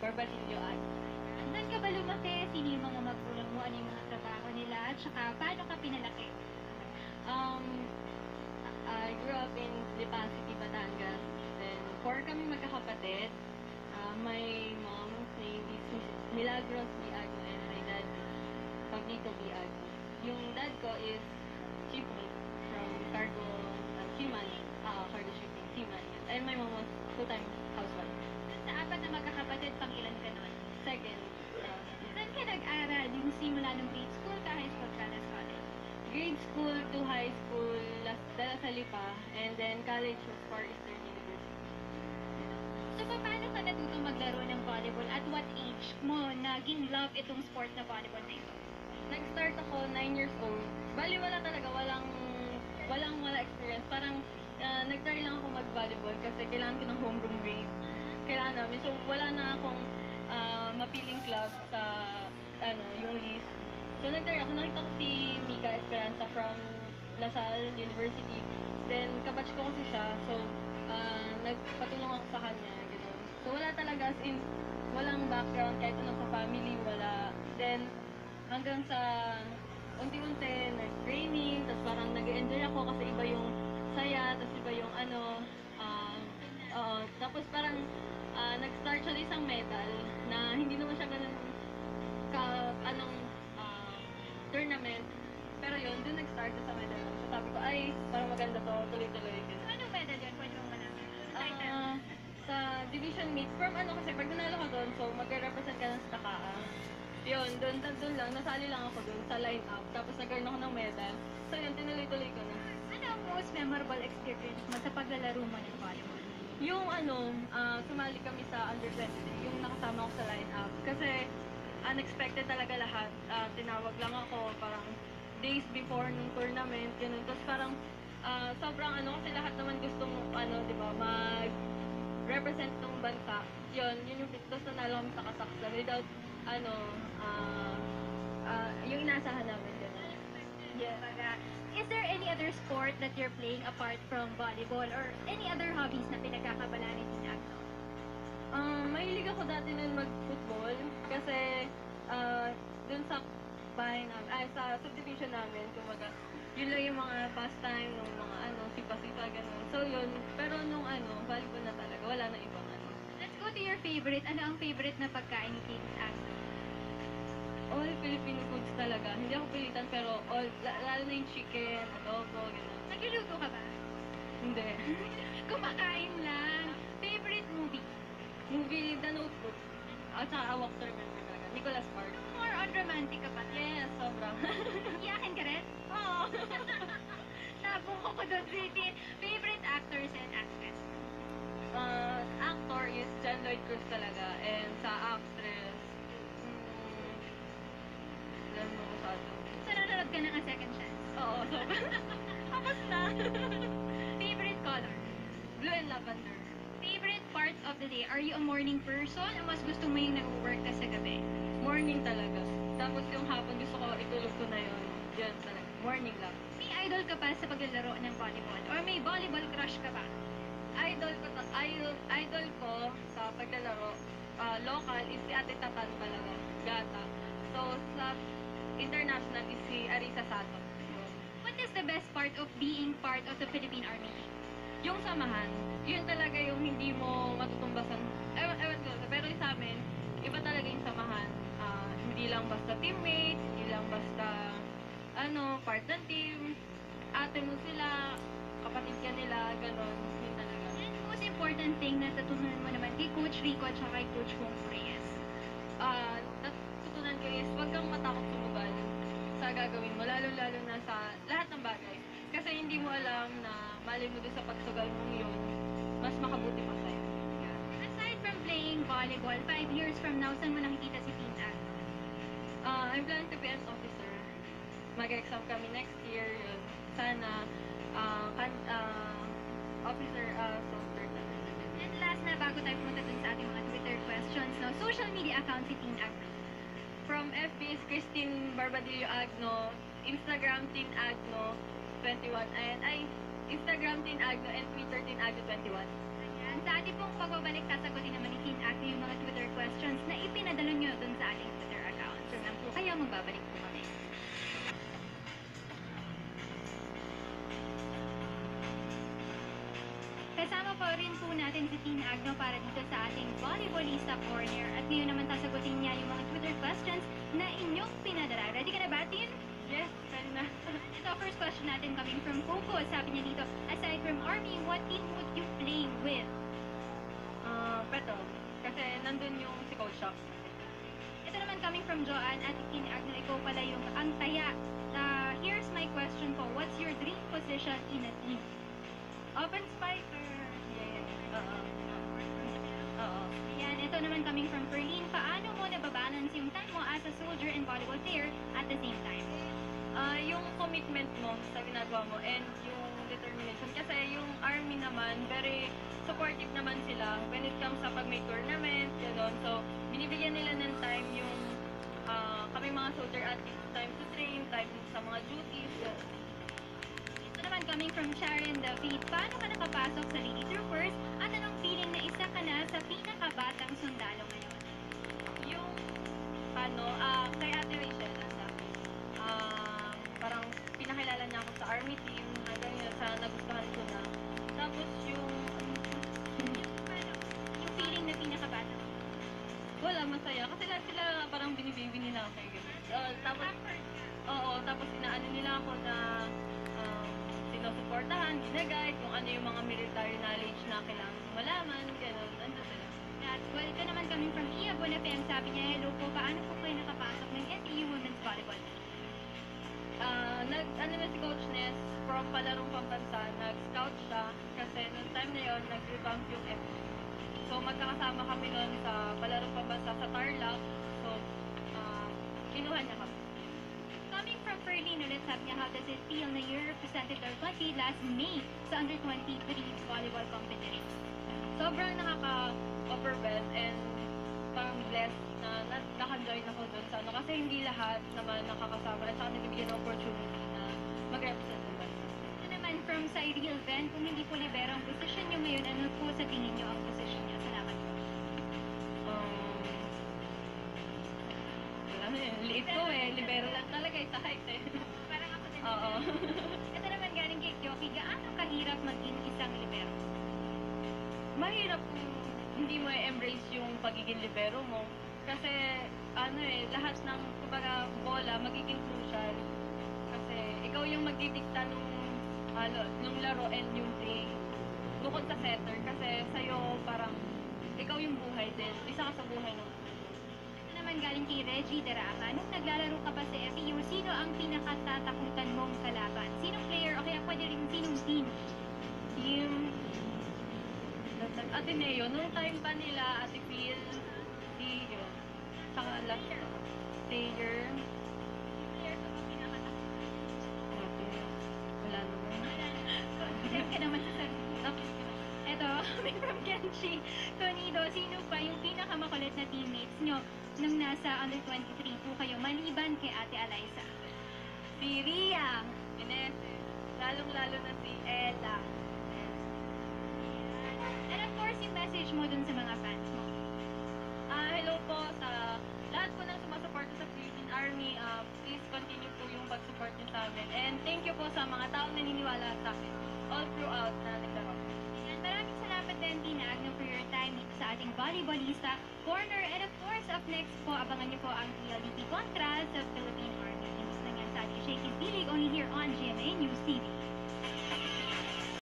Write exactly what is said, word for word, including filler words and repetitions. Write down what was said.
Barbadillo Ag. Saan ka ba lumaki? Sino yung mga magulang mo? Ano yung mga trabaho nila? At saka, paano ka pinalaki? Um, I grew up in Lipan City, Batangas. Then, four kami magkakapatid. Uh, my mom's name is Milagros B. Agno and my dad is Pablito B. Agno. Yung dad ko is chief mate from Cargo uh, Seaman, uh, Cargo Shipping, Seaman. And my mom was full-time housewife. Sa apat na magkakapatid, pang ilan ka nun? Second. Uh, Saan ka nag-aral? Yung simula ng grade school ka, high school ka, nas college? grade school to high school, Las Dala Salipa, and then college was Far Eastern University. So, paano ka natutong maglaro ng volleyball? At what age mo naging love itong sport na volleyball na ito? Nag-start ako nine years old. Bali, wala talaga, walang, walang wala experience. Parang, uh, nag-try lang ako mag-volleyball kasi kailangan ko ng homeroom grade. Kailangan namin. So, wala na akong uh, mapiling club sa, ano, yung list. So, nag-try ako. Nakita ko si Mika Esperanza from LaSalle University. Then, kabatch ko kasi siya. So, uh, nagpatulong ako sa kanya. Ganun. So, wala talaga. As in, walang background kahit ano sa family. Wala. Then, hanggang sa unti-unti, nag-training. Tapos parang nag-enjoy ako kasi iba yung saya. Tapos iba yung ano. Uh, uh, tapos parang uh, nag-start siya ng isang medal na hindi naman siya ganun ka, anong tournament. Pero yun, dun nag-start sa medal. So sabi ko, ay, parang maganda to, tuloy-tuloy. Anong medal yun? Pwede mong malaman? Uh, sa division meet, from ano kasi, pag nanalo ka doon, so mag-represent ka ng Stakaa. Yun, doon, doon lang, nasali lang ako doon sa line-up. Tapos nagkaroon ako ng medal. So yun, tinuloy-tuloy ko na. Ano ang most memorable experience mo sa paglalaro mo ng volleyball? Yung ano, uh, sumali kami sa under twenty, yung nakasama ko sa line-up. Kasi, unexpected talaga lahat. Uh, tinawag lang ako parang days before nung tournament, ganun. Tapos parang uh, sobrang ano, kasi lahat naman gustong ano, di ba, mag-represent ng bansa. Yun, yun yung tapos nanalo kami sa Kazakhstan without ano, uh, uh, yung inaasahan namin. Ganun. Yeah. Is there any other sport that you're playing apart from volleyball or any other hobbies na pinagkakabalaan ni Tina Agno? Um, mahilig ako dati nun mag-football kasi uh, dun sa bahay namin, ay sa subdivision namin, kumaga, yun lang yung mga pastime, ng mga ano, sipa-sipa, gano'n. So yun, pero nung ano, volleyball na talaga, wala na ibang ano. Let's go to your favorite. Ano ang favorite na pagkain ni Tina Agno? All Filipino foods talaga. Hindi ako pilitan pero all, lalo na yung chicken, adobo, gano'n. Nagluluto ka ba? Hindi. Kumakain lang. Favorite movie? Movie The Notebook. At saka A Walk to Remember talaga. Nicholas Sparks. More on romantic ka ba? Yes, sobra. Iyakin ka rin? Oo. Nabuko ko doon, City. Favorite actors and actress? Uh, actor is John Lloyd Cruz talaga. And sa actress, hmm, alam mo ko sa ito. So, nanonood ka na ng second chance? Oo, sobra. Tapos na. Favorite color? Blue and lavender. Favorite part of the day? Are you a morning person o mas gusto mo yung nag-work ka sa gabi? Morning talaga. Tapos yung hapon gusto ko itulog ko na yun. Yun talaga. Morning lang. May idol ka pa sa paglalaro ng volleyball? Or may volleyball crush ka ba? Idol ko, ta- idol, idol ko sa paglalaro, uh, local is si Ate Tatan talaga. Gata. So, sa international is si Arisa Sato. What is the best part of being part of the Philippine Army? Yung samahan, yun talaga yung hindi mo matutumbasan. Ewan, ewan ko, pero sa amin, iba talaga yung samahan. Uh, hindi lang basta teammates, hindi lang basta, ano, part ng team, ate mo sila, kapatid ka nila, gano'n, yun talaga. And most important thing na natutunan mo naman kay Coach Rico at saka kay Coach Wong Reyes? Uh, natutunan ko is, wag kang matakot sumugal sa gagawin mo, lalo-lalo na sa lahat ng bagay. Kasi hindi mo alam na mali mo doon sa pagsugal mong yun, mas makabuti pa sa'yo. Yeah. Aside from playing volleyball, five years from now, saan mo nakikita si Tina Agno? Uh, I'm planning to be an officer. Mag-exam kami next year. Yun. Sana, uh, kan, uh, officer, uh, soldier na. And last na, bago tayo pumunta dun sa ating mga Twitter questions, no? Social media account si Tina Agno. From F B is Christine Barbadillo Agno, Instagram Tin Agno twenty-one, and ay, Instagram Tin Agno and Twitter Tin Agno twenty-one. Ayan. Sa ating pong pagbabalik, sasagutin naman ni Tina Agno ito yung mga Twitter questions na ipinadala nyo dun sa ating Twitter account. So, lang po kayo, magbabalik po kami. Kasama po rin po natin si Tina Agno para dito sa ating volleyballista corner. At ngayon naman sasagutin niya yung mga Twitter questions na inyong pinadala. Ready ka na ba, Tin? Yes, friend na. Ito, first question natin coming from Coco. Sabi niya dito, aside from Army, what team would you play with? Ah, Peto. Kasi nandun yung si Coach Shock. Ito naman coming from Joanne at Tina Agno, ikaw pala yung antaya. Uh, here's my question po. What's your dream position in a team? Open spiker. Yes. Oo. Oo. Ayan, ito naman coming from Perlin. Paano mo nababalance yung time mo as a soldier and volleyball player at the same time? Ah, yung commitment mo sa ginagawa mo and yung determination. Kasi yung army naman, very supportive naman sila when it comes sa pag may tournament, gano'n. So, binibigyan nila ng time yung ah, kami mga soldier at least time to train, time sa mga duties. gano'n. Ito naman coming from Sharon David. Paano ka nakapasok sa Lady Troopers at anong feeling na isa ka na sa pinakabatang sundalo ngayon? Yung, ano, ah, kay Ate Rachel, ang sabi, ah, parang pinakilala niya ako sa army team, hanggang yun sa nagustuhan ko na. Tapos yung, Paano? Yung feeling na pinakabatang wala, masaya. Kasi lahat sila parang binibaby nila ako. Uh, tapos, oo, tapos inaano nila ako na um, sinusuportahan, ginaguide, kung ano yung mga military knowledge na kailangan ko malaman, gano'n, ano sila. At well, ito naman coming from Ia Bonafe, ang sabi niya, hello po, paano po kayo nakapasok ng N T U Women's Volleyball? Ah, nag, ano na si Coach Ness, from palarong pambansa, nag-scout siya, kasi noong time na yon nag-revamp yung F. So, magkakasama kami noon sa palarong pambansa sa Tarlac, so, ah, kinuha niya kami. Coming from Perlin ulit, sabi niya, how does it feel na you represented our country last May sa under twenty-three volleyball competition? Sobrang nakaka-overwhelm and parang blessed na nakajoin ako doon sa ano. Kasi hindi lahat naman nakakasama at saka nabibigyan ng opportunity na mag-represent ng bansa. Ito naman from Cyril Ben, kung hindi po libero ang posisyon niyo ngayon, ano po sa tingin niyo ang posisyon niyo? Salamat po. Um, wala na yun. Liit ko eh. Libero lang talaga eh. Sa height eh. Parang ako din. Oo. Ito naman galing kay Kyoki, gaano kahirap maging isang libero? Mahirap kung hindi mo i-embrace yung pagiging libero mo. Kasi, ano eh, lahat ng, kumbaga, bola, magiging crucial. Kasi, ikaw yung magdidikta nung, ano, nung laro and yung play. Bukod sa setter. Kasi, sa'yo, parang, ikaw yung buhay din. Isa ka sa buhay ng Ito naman galing kay Reggie Derama, nung naglalaro ka pa sa F E U, sino ang pinakatatakutan mong kalaban? Sinong player o kaya pwede rin sinong team? team. Ateneo, nung time pa nila, Ate Phil, si, yun, saka last, Taylor, Player ka ba pinakatakutan? Grabe. Wala naman. Check ka naman sa sarili. Tapos, Ito, coming from Kenshi Tonido, sino pa yung pinakamakulit na teammates nyo nung nasa under twenty-three po kayo, maliban kay Ate Eliza? si Ria, Ines, lalong-lalo na si Ella. And of course, yung message mo dun sa mga fans mo. Ah, hello po sa lahat po ng sumasuporta sa Philippine Army. Ah, please continue po yung pag-support niyo sa amin. And thank you po sa mga taong naniniwala sa akin all throughout na naglaro. And maraming salamat din, Tina Agno, for your time dito sa ating volleyballista corner. And of course, up next po, abangan niyo po ang P L D T kontra sa Philippine Army. Imbis na nga sa ating Shaky Billy